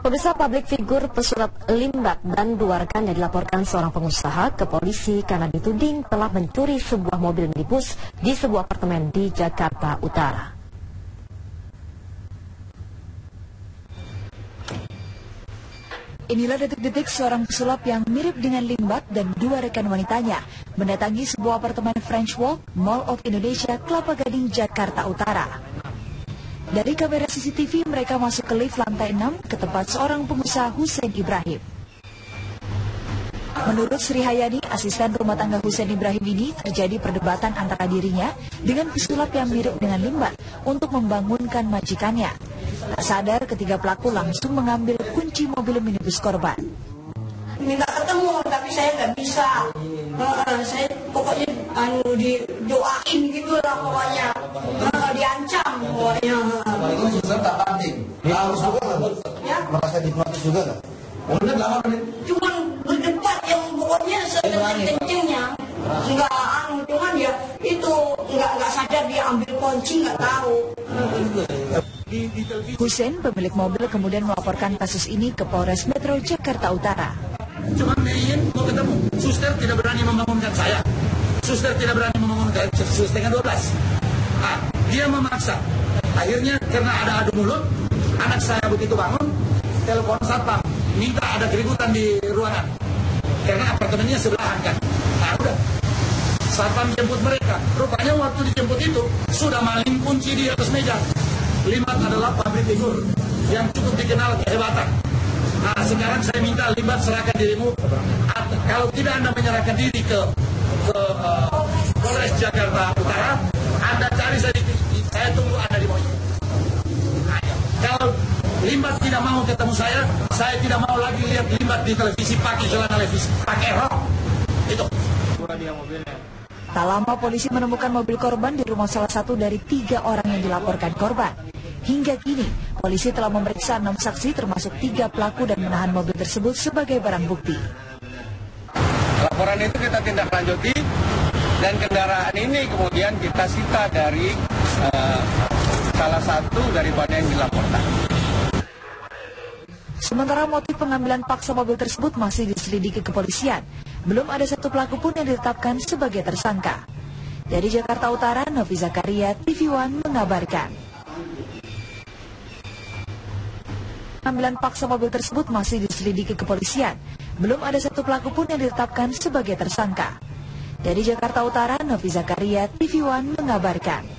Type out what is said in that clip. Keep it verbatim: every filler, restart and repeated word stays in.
Pemirsa, publik figur pesulap Limbat dan dua rekannya dilaporkan seorang pengusaha ke polisi karena dituding telah mencuri sebuah mobil minibus di sebuah apartemen di Jakarta Utara. Inilah detik-detik seorang pesulap yang mirip dengan Limbat dan dua rekan wanitanya mendatangi sebuah apartemen French Walk, Mall of Indonesia, Kelapa Gading, Jakarta Utara. Dari kamera C C T V, mereka masuk ke lift lantai enam ke tempat seorang pengusaha Hussein Ibrahim. Menurut Sri Hayani, asisten rumah tangga Hussein Ibrahim ini, terjadi perdebatan antara dirinya dengan pesulap yang mirip dengan Limbat untuk membangunkan majikannya. Tak sadar, ketiga pelaku langsung mengambil kunci mobil minibus korban. Minta ketemu, tapi saya nggak bisa. Uh, saya pokoknya anu didoain gitu lah pokoknya. Uh, diancam pokoknya. Susah tak banting. Harus juga nggak? Ya? Merasa dihipnotis juga nggak? Udah lama nih. Cuman berdebat yang pokoknya sekenceng-kencengnya. Nggak anu, cuman ya itu nggak nggak sadar dia ambil kunci, nggak tahu. Hussein, pemilik mobil, kemudian melaporkan kasus ini ke Polres Metro Jakarta Utara. Cuma ingin mau ketemu. Suster tidak berani membangunkan saya. Suster tidak berani membangunkan setengah dua belas. Nah, dia memaksa. Akhirnya karena ada adu mulut, anak saya begitu bangun, telepon satpam, minta ada keributan di ruangan. Karena apartemennya sebelahan kan. Nah udah, satpam jemput mereka. Rupanya waktu dijemput itu sudah maling kunci di atas meja. Limbat adalah pabrik figur yang cukup dikenal kehebatan. Nah, sekarang saya minta Limbat serahkan dirimu. Kalau tidak Anda menyerahkan diri ke ke uh, Polres Jakarta Utara, Anda cari saya, saya tunggu Anda di Mojo. Nah, kalau Limbat tidak mau ketemu saya, saya tidak mau lagi lihat Limbat di televisi pakai celana televisi, pakai rok. Itu. Tak lama polisi menemukan mobil korban di rumah salah satu dari tiga orang yang dilaporkan korban. Hingga kini, polisi telah memeriksa enam saksi termasuk tiga pelaku dan menahan mobil tersebut sebagai barang bukti. Laporan itu kita tindak lanjuti dan kendaraan ini kemudian kita sita dari uh, salah satu daripada yang dilaporkan. Sementara motif pengambilan paksa mobil tersebut masih diselidiki kepolisian. Belum ada satu pelaku pun yang ditetapkan sebagai tersangka. Dari Jakarta Utara, Novi Zakaria, T V One mengabarkan. Pengambilan paksa mobil tersebut masih diselidiki kepolisian. Belum ada satu pelaku pun yang ditetapkan sebagai tersangka. Dari Jakarta Utara, Novi Zakaria, T V One mengabarkan.